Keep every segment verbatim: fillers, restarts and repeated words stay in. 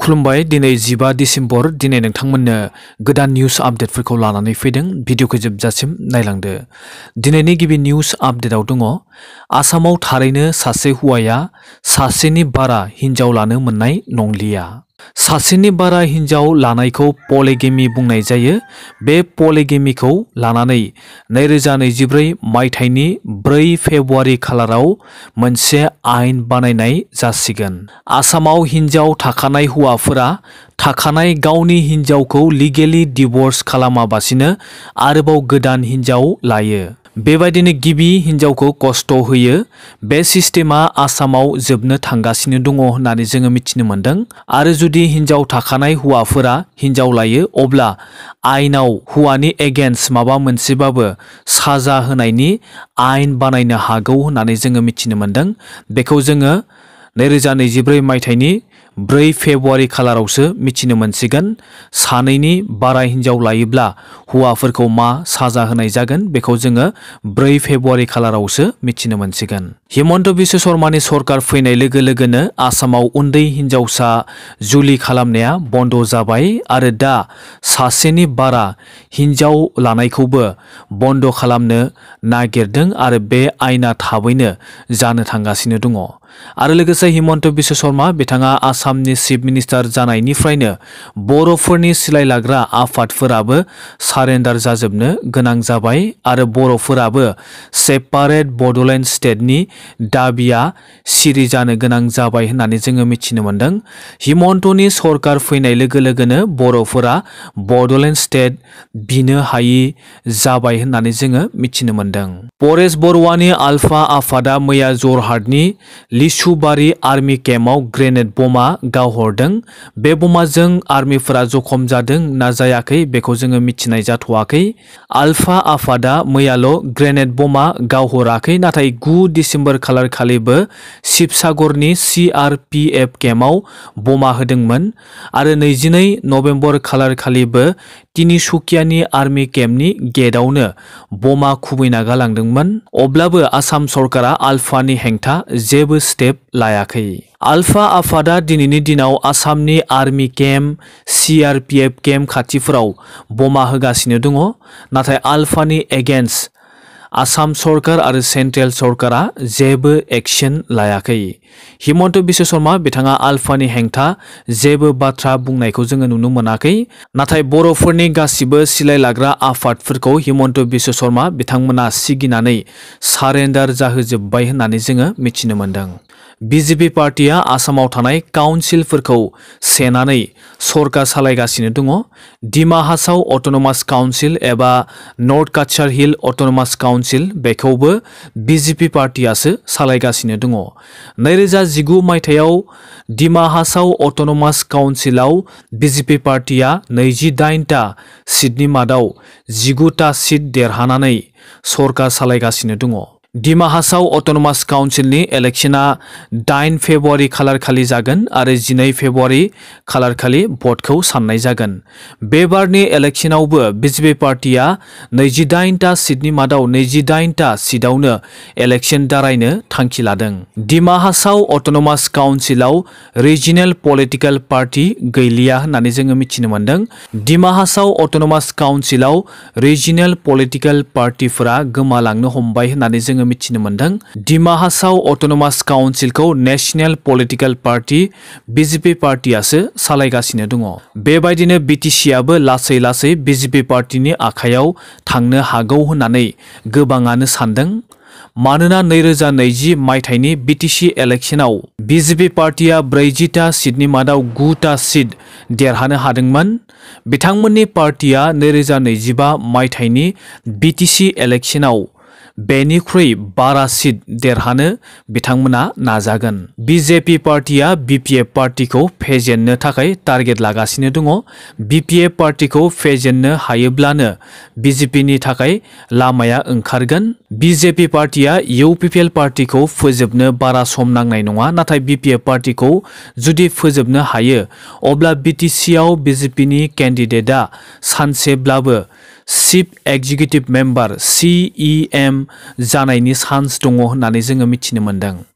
खुलुमबाय दिनै जिबा डिसेम्बर दिनै नोंथांमोननो गोदान निउज आपडेटफोरखौ लानानै फैदों भिडिअखौ जोबजासिम नायलांदो। दिनैनि गिबि निउज आपडेटआव दङ आसामाव थारैनो सासे हौवाया सासेनि बारा हिन्जाव लानो मोननाय नंलिया। सासेनि बारा हिन्जाव लानायखौ पलिगेमी बुंनाय जायो। बे पलिगेमीखौ लानानै नैरोजा नैजिब्रै मायथाइनि ब्रै फेब्रुवारि खालाराव मोनसे आयेन बानायनाय जासिगोन। आसामाव हिन्जाव थाखानाय हौवाफोरा थाखानाय गावनि हिन्जावखौ लिगेलि डिवोर्स खालामाबासिनो आरोबाव गोदान हिन्जाव लायो। बेबायदिनो गिबि हिन्जावखौ खस्थ' होयो। बे सिस्टेमा आसामाव जोबनो थांगासिनो दङ होननानै जोङो मिथिनो मोन्दों। आरो जुदि हिन्जाव थाखानाय हौवाफोरा हिन्जाव लायो अब्ला आयेनाव हौवानि एगेन्स्ट माबा मोनसेबाबो साजा होनायनि आयेन बानायनो हागौ होननानै जोङो मिथिनो मोन्दों। बेखौ जोङो नैरोजा नैजिब्रै मायथाइनि ब्रै फेब्रुवारि खालारावसो मिथिनो मोनसिगोन। सानैनि बारा हिन्जाव लायोब्ला हौवाफोरखौ मा साजा होनाय जागोन बेखौ जोङो ब्रै फेब्रुवारि खालारावसो मिथिनो मोनसिगोन। हिमन्त बिश्व शर्मानि सरकार फैनाय लोगो लोगोनो आसामाव उन्दै हिन्जावसा जुलि खालामनाया बन्द जाबाय आरो दा सासेनि बारा हिन्जाव लानायखौबो बन्द खालामनो नागिरदों आरो बे आयेना थाबैनो जानो थांगासिनो दङ। आरो लोगोसे हिमन्त बिश्व शर्मा बिथाङा आसामनि चिफ मिनिस्टार जानायनिफ्रायनो बर'फोरनि सिलाय लाग्रा आफादफोराबो सारेन्डार जाजोबनो गोनां जाबाय आरो बर'फोराबो सेपारेट बड'लेण्ड स्टेटनि दाबिया सिरि जानो गोनां जाबाय होननानै जोङो मिथिनो मोन्दों। हिमन्तनि सरकार फैनाय लोगो लोगोनो बर'फोरा बड'लेण्ड स्टेट बिनो हायि जाबाय होननानै जोङो मिथिनो मोन्दों। परेश बरुवानि आल्फा आफादा मैया जरहाटनि लिसुबारि आर्मि केम्पआव ग्रेनेड बमा गावहरदों। बे बमाजों आर्मिफोरा जखम जादों ना जायाखै बेखौ जोङो मिथिनाय जाथ'वाखै। आल्फा आफादा मैयाल' ग्रेनेड बमा गावहराखै, नाथाय गु डिसेम्बर खालार खालिबो शिबसागरनि सि आर पि एफ केम्पआव बमा होदोंमोन आरो नैजिनै नभेम्बर खालार खालिबो तिनिसुकियानि आर्मि केम्पनि गेटआवनो बमा खुबैना गालांदोंमोन। अब्लाबो आसाम सरकारा आल्फानि हेंथा जेबो स्टेप लायाखै। आल्फा आफादा दिनैनि दिनाव आसामनि army camp, C R P F camp खाथिफोराव बमा होगासिनो दङ, नाथाय आल्फानि एगेन्स्ट आसाम सरकार आरो सेन्ट्रेल सरकारा जेबो एक्शन लायाखै। हिमन्त बिश्व शर्मा बिथाङा आल्फानि हेंथा जेबो बाथ्रा बुंनायखौ जोङो नुनो मोनाखै, नाथाय बर'फोरनि गासिबो सिलाय लाग्रा आफादफोरखौ हिमन्त बिश्व शर्मा बिथांमोना सिगिनानै सारेन्डार जाहोजोब्बाय होननानै जोङो मिथिनो मोन्दों। बिजेपि पार्टिया आसामाव थानाय काउन्सिलफोरखौ सेनानै सरकार सालायगासिनो दङ। डिमा हासाव अट'नमास काउन्सिल एबा north Cachar hill autonomous council बेखौबो बिजेपि पार्टियासो सालायगासिनो दङ। नैरोजा जिगु मायथाइयाव डिमा हासाव अट'नमास काउन्सिलाव बिजेपि पार्टिया नैजिदाइनटा सिटनि मादाव जिगुटा सिट देरहानानै सरकार सालायगासिनो दङ। डिमा हासाव अट'नमास काउन्सिलनि इलेक्शना दाइन फेब्रुवारि खालार खालि जागोन आरो जिनै फेब्रुवारि खालार खालि भटखौ साननाय जागोन। बे बारनि इलेक्शनावबो बिजेपि पार्टिया नैजिदाइनटा सिटनि मादाव नैजिदाइनटा सिटआवनो इलेक्शन दारायनो थांखि लादों। डिमा हासाव अट'नमास काउन्सिलाव रिजिनेल पलिटिकेल पार्टि गैलिया होननानै जोङो मिथिनो मोन्दों। डिमा हासाव अट'नमास काउन्सिलाव रिजिनेल पलिटिकेल पार्टिफोरा गोमालांनो हमबाय होननानै जोङो मिथिनो मोन्दों। डिमा हासाव अट'नमास काउन्सिलखौ नेशनेल पलिटिकेल पार्टि बिजेपि पार्टियासो सालायगासिनो दङ। बेबायदिनो बिटिसिआबो लासै लासै बिजेपि पार्टिनि आखायाव थांनो हागौ होननानै गोबाङानो सानदों। मानोना नैरोजा नैजि मायथाइनि बिटिसि इलेक्शनाव बिजेपि पार्टिया ब्रैजिटा सिटनि मादाव गुटा सिट देरहानो हादोंमोन। बिथांमोननि पार्टिया नैरोजा नैजिबा मायथाइनि बिटिसि इलेक्शनाव बेनिख्रुइ बारा सिट देरहानो बिथांमोना नाजागोन। बिजेपि पार्टिया बिपिएफ पार्टिखौ फेजेननो थाखाय टारगेट लागासिनो दङ। बिपिएफ पार्टिखौ फेजेननो हायोब्लानो बिजेपिनि थाखाय लामाया ओंखारगोन। बिजेपि पार्टिया इउपिपिएल पार्टिखौ फोजोबनो बारा सम नांनाय नङा, नाथाय बिपिएफ पार्टिखौ जुदि फोजोबनो हायो अब्ला बिटिसिआव बिजेपिनि केन्डिडेटआ सानसेब्लाबो chief executive member C E M जानायनि चान्स दङ होननानै जोङो मिथिनो मोन्दों।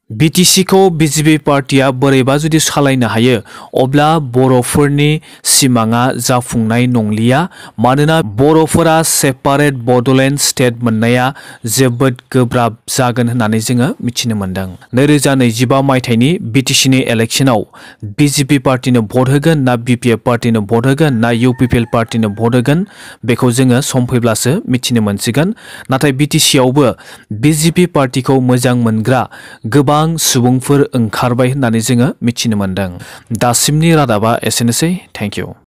बिटिसि खौ बिजेपि पार्टिया बोरैबा जुदि सालायनो हायो अब्ला बर'फोरनि सिमाङा जाफुंनाय नंलिया मानोना बर'फोरा सेपारेट बड'लेण्ड स्टेट मोननाया जोबोद गोब्राब जागोन होननानै जोङो मिथिनो मोन्दों। नैरोजा नैजिबा मायथाइनि बिटिसिनि इलेक्शनाव बिजेपि पार्टिनो भट होगोन ना बिपिएफ पार्टिनो भट होगोन ना इउपिपिएल पार्टिनो भट होगोन बेखौ जोङो सम फैब्लासो मिथिनो मोनसिगोन। नाथाय बिटिसियावबो बिजेपि पार्टिखौ मोजां मोनग्रा गोबां सुबुंफोर ओंखारबाय होननानै जोङो मिथिनो मोन्दों। दासिमनि रादाबा एसेनोसै। Thank U.